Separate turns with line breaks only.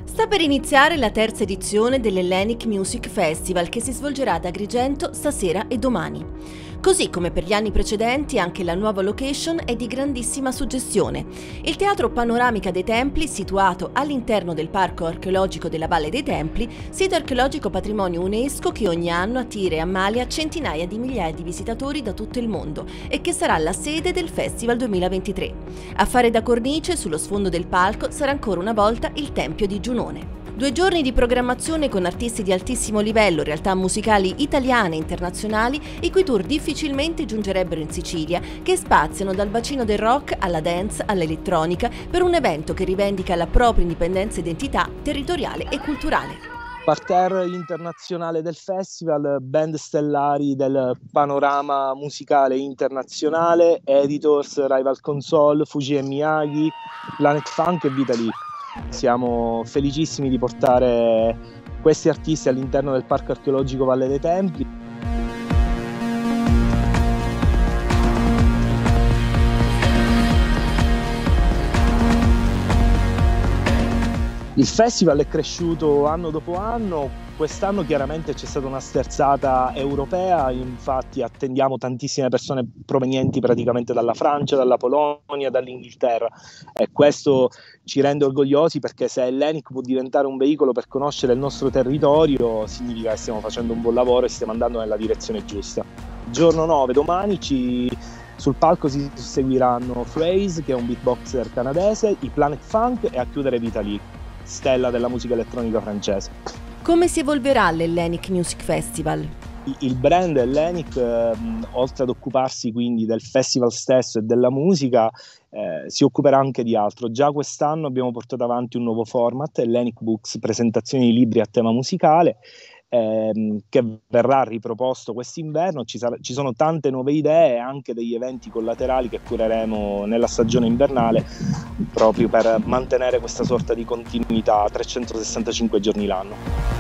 Sta per iniziare la terza edizione dell'Hellenic Music Festival che si svolgerà ad Agrigento stasera e domani. Così come per gli anni precedenti, anche la nuova location è di grandissima suggestione. Il Teatro Panoramica dei Templi, situato all'interno del Parco Archeologico della Valle dei Templi, sito archeologico patrimonio UNESCO che ogni anno attira e ammalia centinaia di migliaia di visitatori da tutto il mondo e che sarà la sede del Festival 2023. A fare da cornice sullo sfondo del palco sarà ancora una volta il Tempio di Giunone. 2 giorni di programmazione con artisti di altissimo livello, realtà musicali italiane e internazionali, i cui tour difficilmente giungerebbero in Sicilia, che spaziano dal bacino del rock alla dance all'elettronica per un evento che rivendica la propria indipendenza e identità territoriale e culturale.
Parterre internazionale del festival, band stellari del panorama musicale internazionale, Editors, Rival Console, Fuji e Miyagi, Planet Funk e Vitaly. Siamo felicissimi di portare questi artisti all'interno del Parco Archeologico Valle dei Templi. Il festival è cresciuto anno dopo anno, quest'anno chiaramente c'è stata una sterzata europea, infatti attendiamo tantissime persone provenienti praticamente dalla Francia, dalla Polonia, dall'Inghilterra e questo ci rende orgogliosi perché se Hellenic può diventare un veicolo per conoscere il nostro territorio significa che stiamo facendo un buon lavoro e stiamo andando nella direzione giusta. Giorno 9, domani sul palco si seguiranno Phrase, che è un beatboxer canadese, i Planet Funk e a chiudere Vitaly, stella della musica elettronica francese.
Come si evolverà l'Hellenic Music Festival?
Il brand Hellenic, oltre ad occuparsi quindi del festival stesso e della musica, si occuperà anche di altro. Già quest'anno abbiamo portato avanti un nuovo format, Hellenic Books, presentazioni di libri a tema musicale, che verrà riproposto quest'inverno. Ci sono tante nuove idee e anche degli eventi collaterali che cureremo nella stagione invernale proprio per mantenere questa sorta di continuità 365 giorni l'anno.